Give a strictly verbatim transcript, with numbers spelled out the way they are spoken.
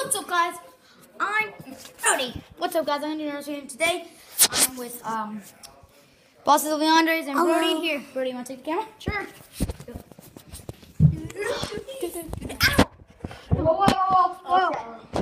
What's up, guys? I'm Brody. What's up, guys? I'm Andrew Nursery, and today I'm with um, Bosses of Leandres and Hello. Brody here. Brody, you want to take the camera? Sure. Whoa, whoa, whoa, whoa.